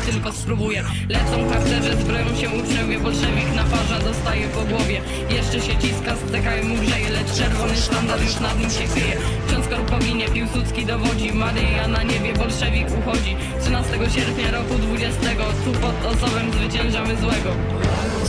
tylko spróbuje. Lecą harcerze, zbroją się uczniowie, bolszewik naparza, dostaje po głowie. Jeszcze się ciska, stekają mu grzeje, lecz czerwony sztandar już nad nim się kryje. Ksiądz Korpo ginie, Piłsudski dowodzi, Maryja na niebie, bolszewik uchodzi. 13 sierpnia roku 20 tu pod Osowem zwyciężamy złego.